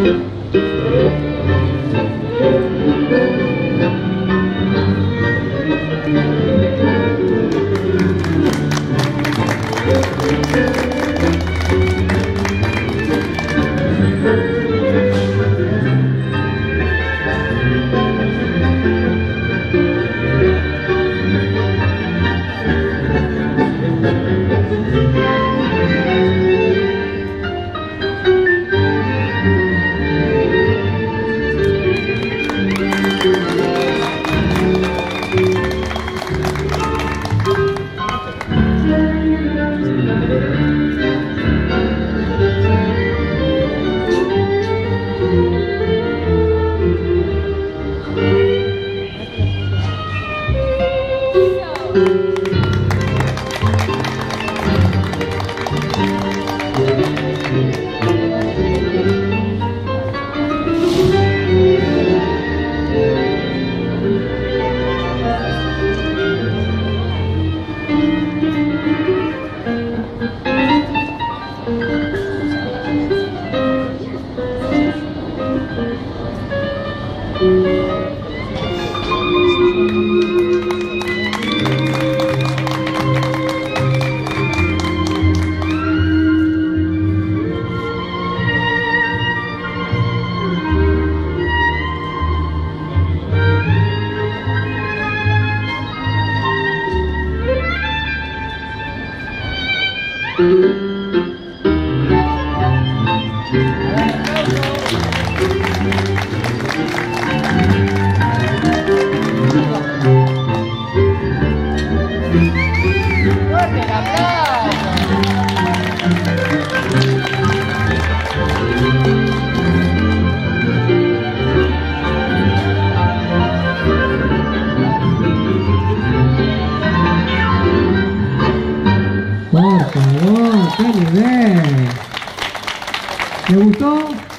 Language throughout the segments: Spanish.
¿Te gustó?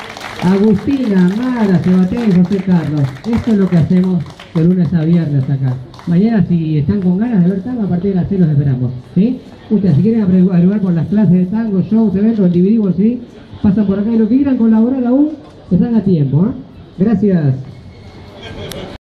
Agustina, Mara, Sebastián y José Carlos. Esto es lo que hacemos de lunes a viernes acá. Mañana, si están con ganas de ver tango, a partir de las 6 los esperamos, ¿sí? Ustedes, si quieren averiguar por las clases de tango, shows, eventos, el DVD, ¿sí? Pasan por acá y lo que quieran colaborar aún, están a tiempo, ¿eh? Gracias.